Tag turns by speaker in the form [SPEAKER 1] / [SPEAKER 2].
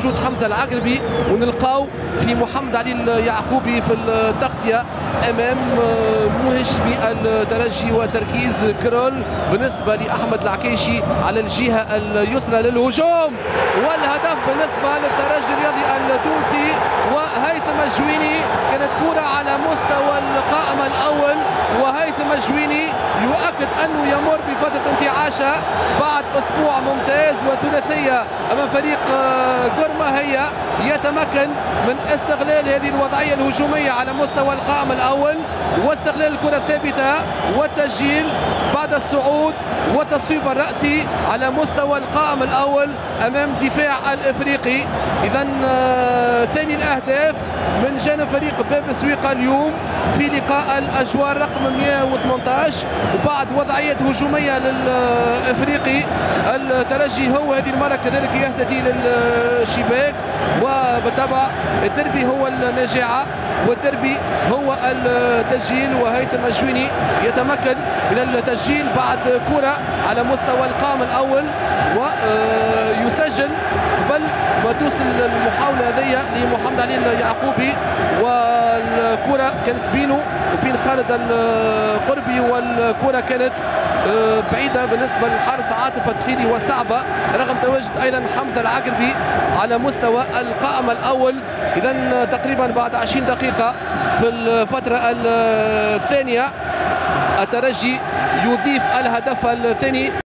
[SPEAKER 1] وجود حمزه العقربي، ونلقاو في محمد علي اليعقوبي في التغطيه امام مهاجمي الترجي وتركيز كرول بالنسبه لاحمد العكيشي على الجهه اليسرى للهجوم، والهدف بالنسبه للترجي الرياضي التونسي وهيثم الجويني. كانت كره على مستوى القائم الاول، وهيثم الجويني يؤكد انه يمر بفتره انتعاشه بعد اسبوع ممتاز وثلاثيه امام فريق غورما. هي يتمكن من استغلال هذه الوضعيه الهجوميه على مستوى القائم الاول واستغلال الكره الثابته والتسجيل بعد الصعود والتصويب الرأسي على مستوى القائم الأول أمام دفاع الإفريقي. إذا ثاني الأهداف من جانب فريق باب سويقة اليوم في لقاء الأجوار رقم 118، وبعد وضعية هجومية للإفريقي الترجي هو هذه المرة كذلك يهتدي للشباك، وبالطبع الدربي هو النجاعة والدربي هو التسجيل، وهيثم الجويني يتمكن من التسجيل بعد كرة على مستوى القائم الأول ويسجل قبل ما توصل المحاولة هذه لمحمد علي اليعقوبي، والكرة كانت بينه وبين خالد القربي، والكرة كانت بعيدة بالنسبة للحارس عاطف الدخيلي وصعبة رغم تواجد أيضا حمزة العقربي على مستوى القائم الأول. إذا تقريبا بعد 20 دقيقة في الفترة الثانية الترجي يضيف الهدف الثاني.